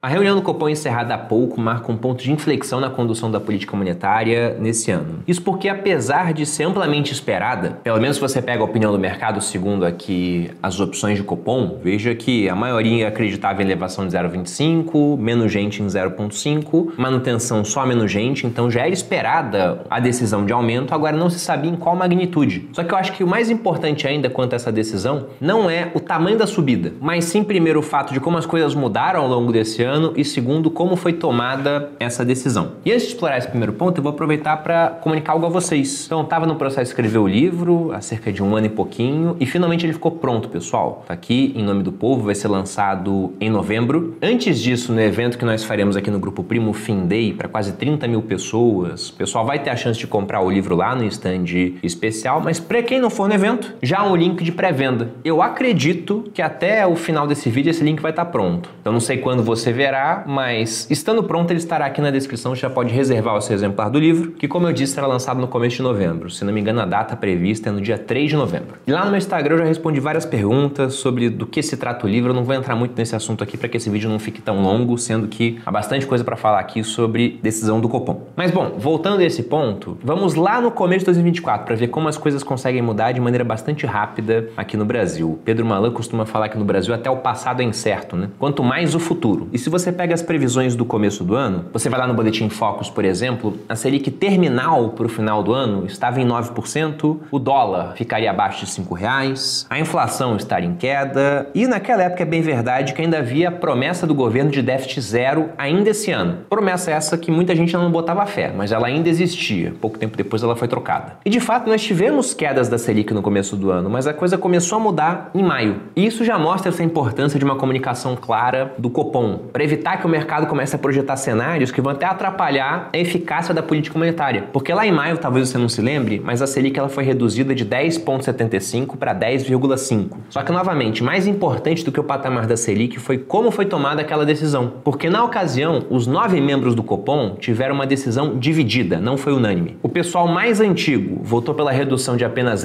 A reunião do Copom encerrada há pouco marca um ponto de inflexão na condução da política monetária nesse ano. Isso porque, apesar de ser amplamente esperada, pelo menos se você pega a opinião do mercado segundo aqui as opções de Copom, veja que a maioria acreditava em elevação de 0,25, menos gente em 0,5, manutenção só menos gente, então já era esperada a decisão de aumento, agora não se sabia em qual magnitude. Só que eu acho que o mais importante ainda quanto a essa decisão não é o tamanho da subida, mas sim primeiro o fato de como as coisas mudaram ao longo desse ano e segundo, como foi tomada essa decisão. E antes de explorar esse primeiro ponto, eu vou aproveitar para comunicar algo a vocês. Então, eu estava no processo de escrever o livro há cerca de 1 ano e pouquinho e finalmente ele ficou pronto, pessoal. Tá aqui, Em Nome do Povo, vai ser lançado em novembro. Antes disso, no evento que nós faremos aqui no Grupo Primo Fin Day, para quase 30 mil pessoas, o pessoal vai ter a chance de comprar o livro lá no stand especial, mas para quem não for no evento, já há um link de pré-venda. Eu acredito que até o final desse vídeo esse link vai estar pronto. Então, não sei quando você verá, mas estando pronto ele estará aqui na descrição, você já pode reservar o seu exemplar do livro, que como eu disse será lançado no começo de novembro, se não me engano a data prevista é no dia 3 de novembro. E lá no meu Instagram eu já respondi várias perguntas sobre do que se trata o livro, eu não vou entrar muito nesse assunto aqui para que esse vídeo não fique tão longo, sendo que há bastante coisa para falar aqui sobre decisão do Copom. Mas bom, voltando a esse ponto, vamos lá no começo de 2024 para ver como as coisas conseguem mudar de maneira bastante rápida aqui no Brasil. Pedro Malan costuma falar que no Brasil até o passado é incerto, né? Quanto mais o futuro. E se você pega as previsões do começo do ano, você vai lá no Boletim Focus, por exemplo, a Selic terminal para o final do ano estava em 9%, o dólar ficaria abaixo de R$5, a inflação estaria em queda e naquela época é bem verdade que ainda havia a promessa do governo de déficit zero ainda esse ano. Promessa essa que muita gente não botava fé, mas ela ainda existia. Pouco tempo depois ela foi trocada. E de fato nós tivemos quedas da Selic no começo do ano, mas a coisa começou a mudar em maio. E isso já mostra essa importância de uma comunicação clara do Copom, para evitar que o mercado comece a projetar cenários que vão até atrapalhar a eficácia da política monetária. Porque lá em maio, talvez você não se lembre, mas a Selic ela foi reduzida de 10,75 para 10,5. Só que, novamente, mais importante do que o patamar da Selic foi como foi tomada aquela decisão. Porque, na ocasião, os 9 membros do Copom tiveram uma decisão dividida, não foi unânime. O pessoal mais antigo votou pela redução de apenas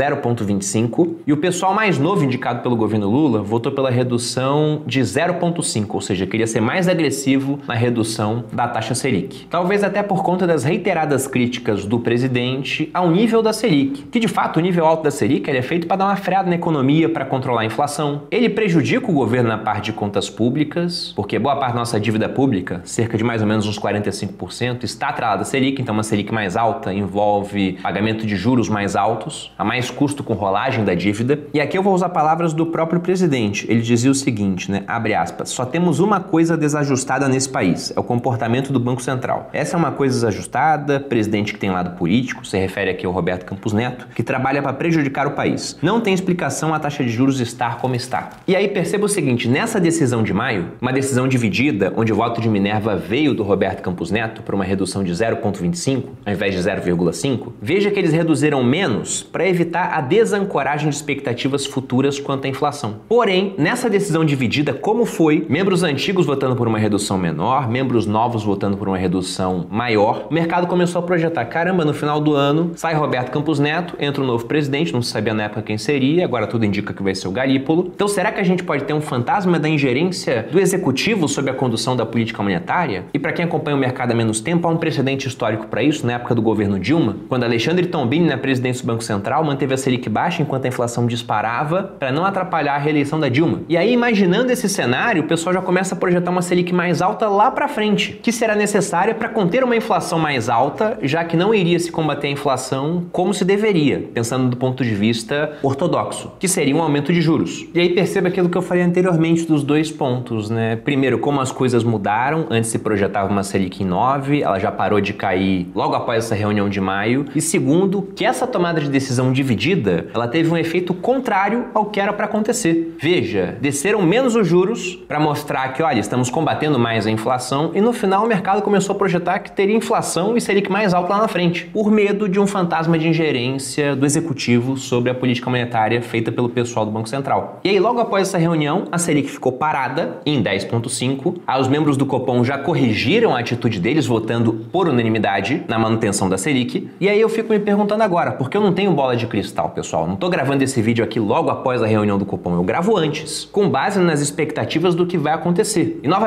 0,25 e o pessoal mais novo indicado pelo governo Lula votou pela redução de 0,5, ou seja, queria ser mais agressivo na redução da taxa Selic. Talvez até por conta das reiteradas críticas do presidente ao nível da Selic, que de fato o nível alto da Selic ele é feito para dar uma freada na economia, para controlar a inflação. Ele prejudica o governo na parte de contas públicas, porque boa parte da nossa dívida pública, cerca de mais ou menos uns 45%, está atrelada à Selic, então uma Selic mais alta envolve pagamento de juros mais altos, a mais custo com rolagem da dívida. E aqui eu vou usar palavras do próprio presidente. Ele dizia o seguinte, né, abre aspas, só temos uma coisa desajustada nesse país, é o comportamento do Banco Central. Essa é uma coisa desajustada, presidente que tem lado político, se refere aqui ao Roberto Campos Neto, que trabalha para prejudicar o país. Não tem explicação a taxa de juros estar como está. E aí perceba o seguinte, nessa decisão de maio, uma decisão dividida, onde o voto de Minerva veio do Roberto Campos Neto para uma redução de 0,25 ao invés de 0,5, veja que eles reduziram menos para evitar a desancoragem de expectativas futuras quanto à inflação. Porém, nessa decisão dividida, como foi, membros antigos votando por uma redução menor, membros novos votando por uma redução maior, o mercado começou a projetar, caramba, no final do ano sai Roberto Campos Neto, entra um novo presidente, não se sabia na época quem seria, agora tudo indica que vai ser o Galípolo. Então será que a gente pode ter um fantasma da ingerência do executivo sobre a condução da política monetária? E para quem acompanha o mercado há menos tempo, há um precedente histórico para isso, na época do governo Dilma, quando Alexandre Tombini, na presidência do Banco Central, manteve a Selic baixa enquanto a inflação disparava para não atrapalhar a reeleição da Dilma. E aí, imaginando esse cenário, o pessoal já começa a projetar uma Selic mais alta lá para frente, que será necessária para conter uma inflação mais alta, já que não iria se combater a inflação como se deveria, pensando do ponto de vista ortodoxo, que seria um aumento de juros. E aí perceba aquilo que eu falei anteriormente dos dois pontos, né? Primeiro, como as coisas mudaram, antes se projetava uma Selic em 9, ela já parou de cair logo após essa reunião de maio. E segundo, que essa tomada de decisão dividida, ela teve um efeito contrário ao que era para acontecer. Veja, desceram menos os juros para mostrar que, olha, estamos combatendo mais a inflação e no final o mercado começou a projetar que teria inflação e Selic mais alta lá na frente, por medo de um fantasma de ingerência do executivo sobre a política monetária feita pelo pessoal do Banco Central. E aí, logo após essa reunião, a Selic ficou parada em 10,5. Os membros do Copom já corrigiram a atitude deles, votando por unanimidade na manutenção da Selic. E aí eu fico me perguntando agora, porque eu não tenho bola de cristal, pessoal. Não tô gravando esse vídeo aqui logo após a reunião do Copom, eu gravo antes, com base nas expectativas do que vai acontecer. E novamente,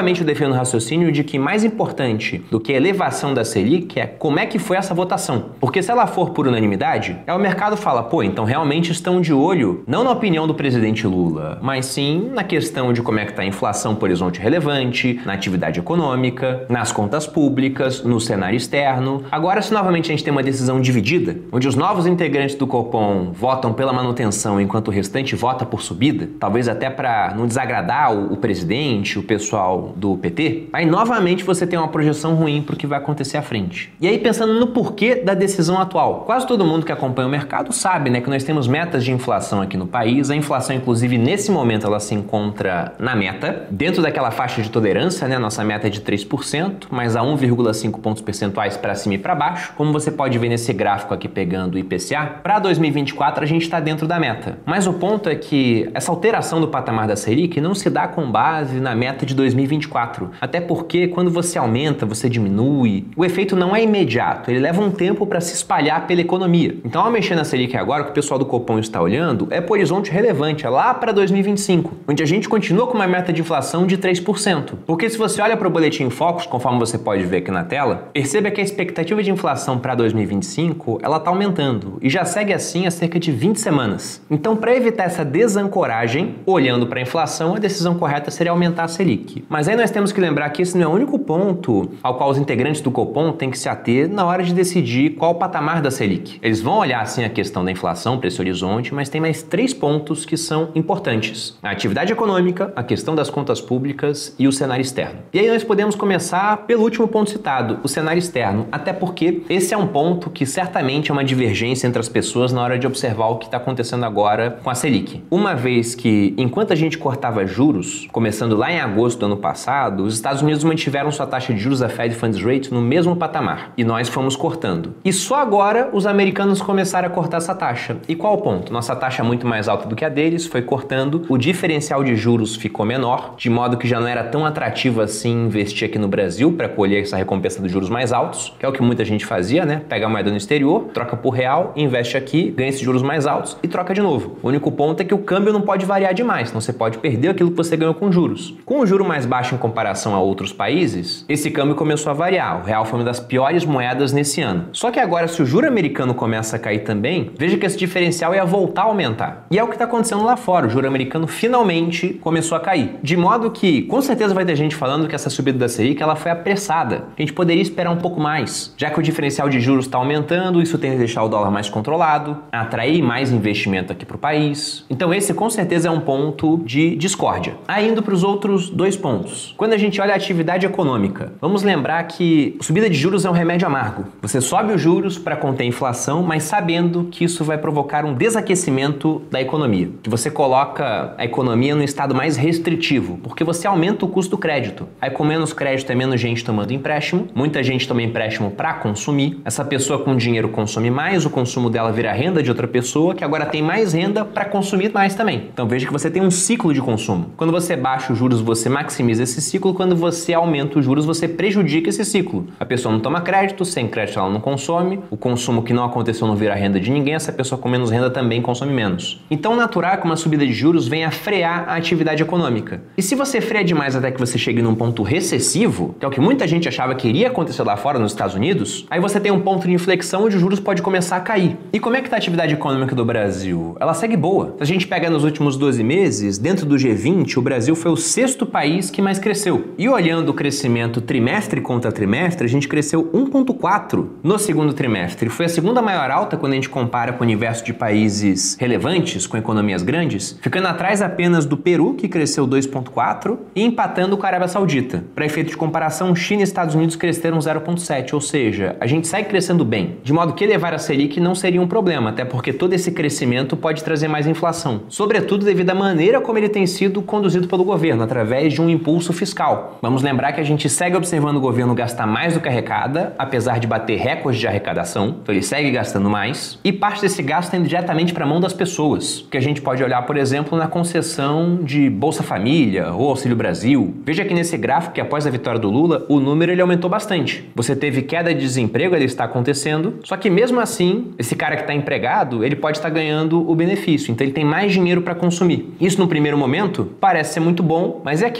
novamente eu defendo o raciocínio de que mais importante do que a elevação da Selic é como é que foi essa votação. Porque se ela for por unanimidade, o mercado fala, pô, então realmente estão de olho não na opinião do presidente Lula, mas sim na questão de como é que está a inflação por horizonte relevante, na atividade econômica, nas contas públicas, no cenário externo. Agora, se novamente a gente tem uma decisão dividida, onde os novos integrantes do Copom votam pela manutenção enquanto o restante vota por subida, talvez até para não desagradar o presidente, o pessoal do PT, aí novamente você tem uma projeção ruim para o que vai acontecer à frente. E aí pensando no porquê da decisão atual, quase todo mundo que acompanha o mercado sabe, né, que nós temos metas de inflação aqui no país. A inflação, inclusive, nesse momento ela se encontra na meta, dentro daquela faixa de tolerância, né? Nossa meta é de 3%, mas a 1,5 pontos percentuais para cima e para baixo. Como você pode ver nesse gráfico aqui pegando o IPCA, para 2024 a gente está dentro da meta. Mas o ponto é que essa alteração do patamar da Selic não se dá com base na meta de 2024. Até porque quando você aumenta, você diminui, o efeito não é imediato, ele leva um tempo para se espalhar pela economia. Então, ao mexer na Selic agora, o que o pessoal do Copom está olhando é por horizonte relevante, é lá para 2025, onde a gente continua com uma meta de inflação de 3%. Porque se você olha para o Boletim Focus, conforme você pode ver aqui na tela, perceba que a expectativa de inflação para 2025, ela está aumentando e já segue assim há cerca de 20 semanas. Então, para evitar essa desancoragem, olhando para a inflação, a decisão correta seria aumentar a Selic. Mas aí nós temos que lembrar que esse não é o único ponto ao qual os integrantes do Copom têm que se ater na hora de decidir qual o patamar da Selic. Eles vão olhar assim a questão da inflação para esse horizonte, mas tem mais 3 pontos que são importantes: a atividade econômica, a questão das contas públicas e o cenário externo. E aí nós podemos começar pelo último ponto citado, o cenário externo, até porque esse é um ponto que certamente é uma divergência entre as pessoas na hora de observar o que está acontecendo agora com a Selic. Uma vez que, enquanto a gente cortava juros, começando lá em agosto do ano passado, os Estados Unidos mantiveram sua taxa de juros, a Fed Funds Rate, no mesmo patamar, e nós fomos cortando. E só agora os americanos começaram a cortar essa taxa. E qual o ponto? Nossa taxa é muito mais alta do que a deles, foi cortando, o diferencial de juros ficou menor, de modo que já não era tão atrativo assim investir aqui no Brasil para colher essa recompensa dos juros mais altos, que é o que muita gente fazia, né? Pega a moeda no exterior, troca por real, investe aqui, ganha esses juros mais altos e troca de novo. O único ponto é que o câmbio não pode variar demais, senão você pode perder aquilo que você ganhou com juros. Com o juro mais baixo em comparação a outros países, esse câmbio começou a variar. O real foi uma das piores moedas nesse ano. Só que agora, se o juro americano começa a cair também, veja que esse diferencial ia voltar a aumentar. E é o que está acontecendo lá fora. O juro americano finalmente começou a cair. De modo que, com certeza vai ter gente falando que essa subida da Selic ela foi apressada. A gente poderia esperar um pouco mais. Já que o diferencial de juros está aumentando, isso tende a deixar o dólar mais controlado, atrair mais investimento aqui para o país. Então esse com certeza é um ponto de discórdia. Aí indo para os outros 2 pontos. Quando a gente olha a atividade econômica, vamos lembrar que a subida de juros é um remédio amargo. Você sobe os juros para conter a inflação, mas sabendo que isso vai provocar um desaquecimento da economia. Que você coloca a economia no estado mais restritivo, porque você aumenta o custo do crédito. Aí com menos crédito é menos gente tomando empréstimo, muita gente toma empréstimo para consumir. Essa pessoa com dinheiro consome mais, o consumo dela vira renda de outra pessoa, que agora tem mais renda para consumir mais também. Então veja que você tem um ciclo de consumo. Quando você baixa os juros, você maximiza esse ciclo. Quando você aumenta os juros, você prejudica esse ciclo. A pessoa não toma crédito, sem crédito ela não consome, o consumo que não aconteceu não vira renda de ninguém, essa pessoa com menos renda também consome menos. Então natural que uma subida de juros venha a frear a atividade econômica. E se você freia demais até que você chegue num ponto recessivo, que é o que muita gente achava que iria acontecer lá fora nos Estados Unidos, aí você tem um ponto de inflexão onde os juros pode começar a cair. E como é que está a atividade econômica do Brasil? Ela segue boa. Se a gente pega nos últimos 12 meses, dentro do G20, o Brasil foi o 6º país que mais cresceu. E olhando o crescimento trimestre contra trimestre, a gente cresceu 1,4 no segundo trimestre. Foi a segunda maior alta quando a gente compara com o universo de países relevantes, com economias grandes, ficando atrás apenas do Peru, que cresceu 2,4, e empatando com a Arábia Saudita. Para efeito de comparação, China e Estados Unidos cresceram 0,7, ou seja, a gente segue crescendo bem, de modo que elevar a Selic não seria um problema, até porque todo esse crescimento pode trazer mais inflação, sobretudo devido à maneira como ele tem sido conduzido pelo governo, através de um impulso fiscal. Vamos lembrar que a gente segue observando o governo gastar mais do que arrecada, apesar de bater recordes de arrecadação, então ele segue gastando mais, e parte desse gasto está indo diretamente para a mão das pessoas, que a gente pode olhar, por exemplo, na concessão de Bolsa Família ou Auxílio Brasil. Veja que nesse gráfico que após a vitória do Lula, o número ele aumentou bastante. Você teve queda de desemprego, ele está acontecendo, só que mesmo assim, esse cara que está empregado, ele pode estar ganhando o benefício, então ele tem mais dinheiro para consumir. Isso no primeiro momento parece ser muito bom, mas é aquilo, é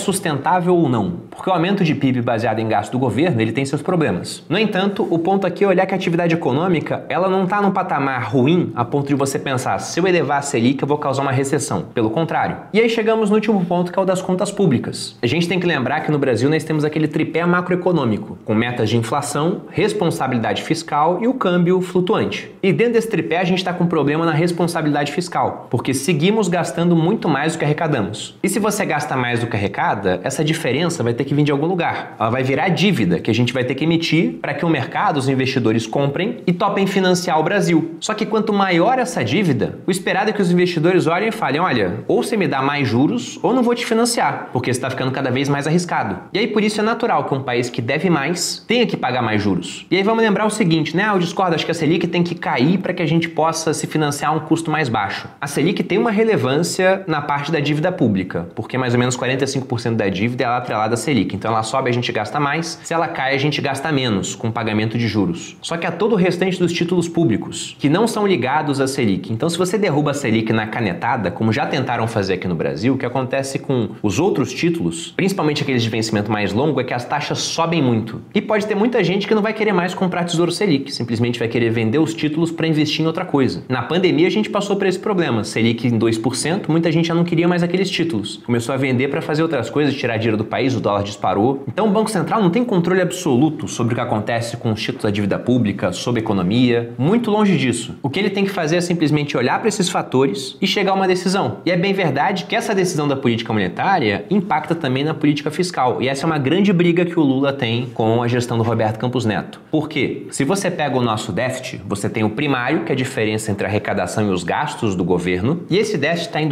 sustentável ou não, porque o aumento de PIB baseado em gasto do governo, ele tem seus problemas. No entanto, o ponto aqui é olhar que a atividade econômica, ela não está num patamar ruim a ponto de você pensar, se eu elevar a Selic eu vou causar uma recessão. Pelo contrário. E aí chegamos no último ponto, que é o das contas públicas. A gente tem que lembrar que no Brasil nós temos aquele tripé macroeconômico, com metas de inflação, responsabilidade fiscal e o câmbio flutuante. E dentro desse tripé a gente está com um problema na responsabilidade fiscal, porque seguimos gastando muito mais do que arrecadamos. E se você gasta mais do que arrecada, essa diferença vai ter que vir de algum lugar. Ela vai virar dívida que a gente vai ter que emitir para que o mercado, os investidores comprem e topem financiar o Brasil. Só que quanto maior essa dívida, o esperado é que os investidores olhem e falem, olha, ou você me dá mais juros ou não vou te financiar, porque você está ficando cada vez mais arriscado. E aí por isso é natural que um país que deve mais tenha que pagar mais juros. E aí vamos lembrar o seguinte, né? Eu discordo, acho que a Selic tem que cair para que a gente possa se financiar a um custo mais baixo. A Selic tem uma relevância na parte da dívida pública, porque mais ou menos 45% da dívida é atrelada à Selic. Então ela sobe, a gente gasta mais, se ela cai, a gente gasta menos com pagamento de juros. Só que há todo o restante dos títulos públicos, que não são ligados à Selic. Então se você derruba a Selic na canetada, como já tentaram fazer aqui no Brasil, o que acontece com os outros títulos, principalmente aqueles de vencimento mais longo, é que as taxas sobem muito. E pode ter muita gente que não vai querer mais comprar Tesouro Selic, simplesmente vai querer vender os títulos para investir em outra coisa. Na pandemia a gente passou por esse problema, Selic em 2%, muita gente já não queria mais aqueles títulos. Começou a vender para fazer outras coisas, tirar dinheiro do país, o dólar disparou. Então o Banco Central não tem controle absoluto sobre o que acontece com os títulos da dívida pública, sobre a economia, muito longe disso. O que ele tem que fazer é simplesmente olhar para esses fatores e chegar a uma decisão. E é bem verdade que essa decisão da política monetária impacta também na política fiscal. E essa é uma grande briga que o Lula tem com a gestão do Roberto Campos Neto. Por quê? Se você pega o nosso déficit, você tem o primário, que é a diferença entre a arrecadação e os gastos do governo, e esse déficit está em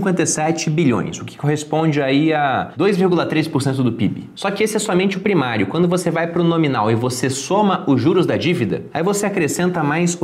257 bilhões, o que corresponde aí a 2,3% do PIB. Só que esse é somente o primário. Quando você vai para o nominal e você soma os juros da dívida, aí você acrescenta mais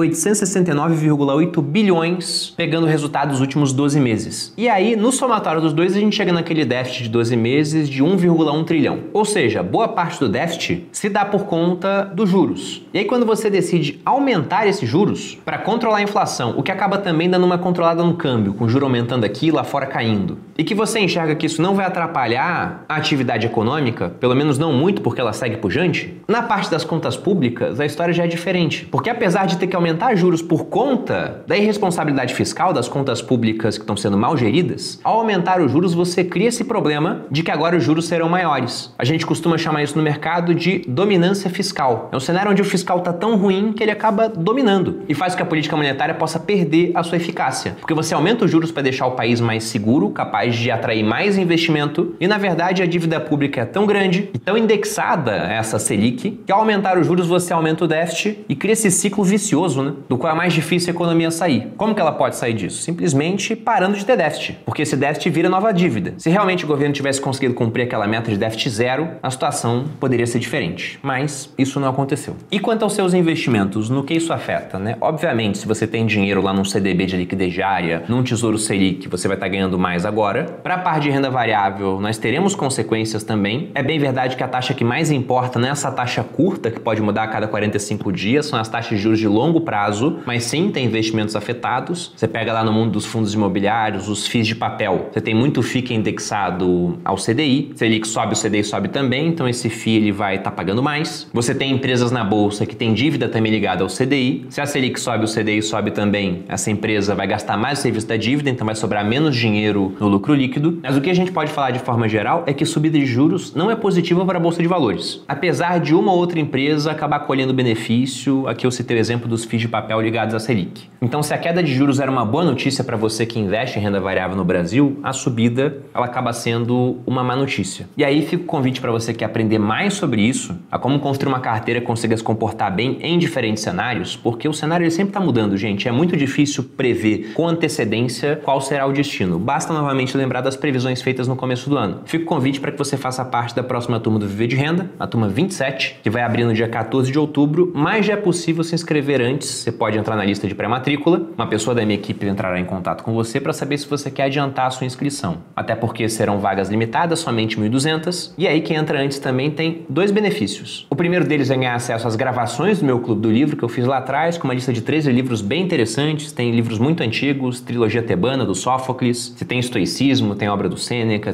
869,8 bilhões, pegando o resultado dos últimos 12 meses. E aí, no somatório dos dois, a gente chega naquele déficit de 12 meses de 1,1 trilhão. Ou seja, boa parte do déficit se dá por conta dos juros. E aí, quando você decide aumentar esses juros para controlar a inflação, o que acaba também dando uma controlada no câmbio, com o juro aumentando aqui e lá fora caindo, e que você enxerga que isso não vai atrapalhar a atividade econômica, pelo menos não muito, porque ela segue pujante, na parte das contas públicas, a história já é diferente. Porque apesar de ter que aumentar juros por conta da irresponsabilidade fiscal das contas públicas que estão sendo mal geridas, ao aumentar os juros, você cria esse problema de que agora os juros serão maiores. A gente costuma chamar isso no mercado de dominância fiscal. É um cenário onde o fiscal está tão ruim que ele acaba dominando e faz com que a política monetária possa perder a sua eficácia. Porque você aumenta os juros para deixar o país mais seguro, capaz de atrair mais investimento, e na verdade a dívida pública é tão grande e tão indexada a essa Selic que ao aumentar os juros você aumenta o déficit e cria esse ciclo vicioso, né? Do qual é mais difícil a economia sair. Como que ela pode sair disso? Simplesmente parando de ter déficit, porque esse déficit vira nova dívida. Se realmente o governo tivesse conseguido cumprir aquela meta de déficit zero, a situação poderia ser diferente, mas isso não aconteceu. E quanto aos seus investimentos, no que isso afeta, né? Obviamente, se você tem dinheiro lá num CDB de liquidez diária, num Tesouro Selic, você vai estar ganhando mais agora. Para a parte de renda variável, nós teremos consequências também. É bem verdade que a taxa que mais importa não é essa taxa curta, que pode mudar a cada 45 dias, são as taxas de juros de longo prazo, mas sim tem investimentos afetados. Você pega lá no mundo dos fundos imobiliários, os FIIs de papel. Você tem muito FII que é indexado ao CDI. Selic sobe, o CDI sobe também, então esse FII ele vai estar pagando mais. Você tem empresas na bolsa que tem dívida também ligada ao CDI. Se a Selic sobe, o CDI sobe também, essa empresa vai gastar mais o serviço da dívida, então vai sobrar menos dinheiro no lucro líquido. Mas o que a gente pode falar de forma geral é que subida de juros não é positiva para a Bolsa de Valores. Apesar de uma ou outra empresa acabar colhendo benefício, aqui eu citei o exemplo dos FIIs de papel ligados à Selic. Então, se a queda de juros era uma boa notícia para você que investe em renda variável no Brasil, a subida ela acaba sendo uma má notícia. E aí fica o convite para você que quer aprender mais sobre isso, a como construir uma carteira que consiga se comportar bem em diferentes cenários, porque o cenário ele sempre está mudando, gente. É muito difícil prever com antecedência qual será o destino. Basta novamente lembrar das previsões feitas no começo do ano. Fica o convite para que você faça parte da próxima turma do Viver de Renda, a turma 27, que vai abrir no dia 14 de outubro, mas já é possível se inscrever antes. Você pode entrar na lista de pré-matrícula, uma pessoa da minha equipe entrará em contato com você para saber se você quer adiantar a sua inscrição. Até porque serão vagas limitadas, somente 1.200, e aí quem entra antes também tem dois benefícios. O primeiro deles é ganhar acesso às gravações do meu Clube do Livro, que eu fiz lá atrás, com uma lista de 13 livros bem interessantes. Tem livros muito antigos, trilogia tebana do Sófocles, você tem estoicismo, tem obra do Sêneca, tem meditações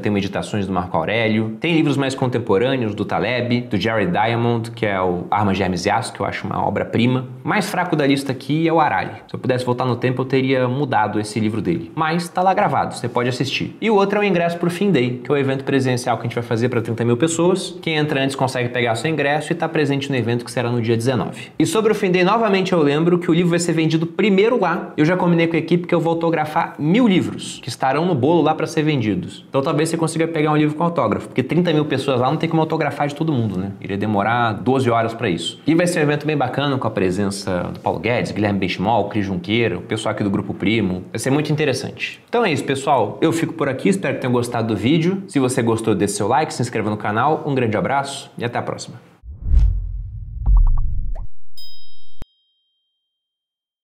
Meditações do Marco Aurélio. Tem livros mais contemporâneos do Taleb, do Jared Diamond, que é o Armas, Germes e Aço, que eu acho uma obra-prima. Mais fraco da lista aqui é o Harari. Se eu pudesse voltar no tempo, eu teria mudado esse livro dele. Mas tá lá gravado, você pode assistir. E o outro é o Ingresso pro Fim Day, que é o evento presencial que a gente vai fazer para 30 mil pessoas. Quem entra antes consegue pegar seu ingresso e tá presente no evento, que será no dia 19. E sobre o Fim Day, novamente eu lembro que o livro vai ser vendido primeiro lá. Eu já combinei com a equipe que eu vou autografar 1000 livros, que estarão no bolo lá para ser vendidos. Então talvez você consiga pegar um livro com autógrafo, porque 30 mil pessoas lá não tem como autografar de todo mundo, né? Iria demorar 12 horas para isso. E vai ser um evento bem bacana, com a presença do Paulo Guedes, Guilherme Benchimol, Cris Junqueira, o pessoal aqui do Grupo Primo. Vai ser muito interessante. Então é isso, pessoal. Eu fico por aqui, espero que tenham gostado do vídeo. Se você gostou, deixe seu like, se inscreva no canal. Um grande abraço e até a próxima.